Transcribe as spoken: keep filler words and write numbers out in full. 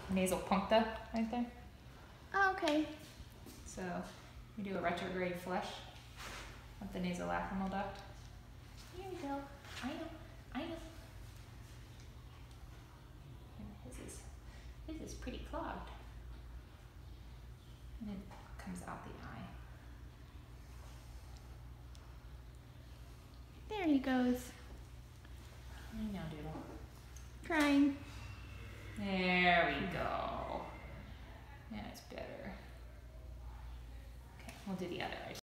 nasal puncta right there. Oh, okay. So we do a retrograde flush of the nasolacrimal duct. Here we go. I know. I know. And his is his is pretty clogged. And it comes out the eye. There he goes. I know, Doodle. Trying. There we go. Yeah, it's better. Okay, we'll do the other eye.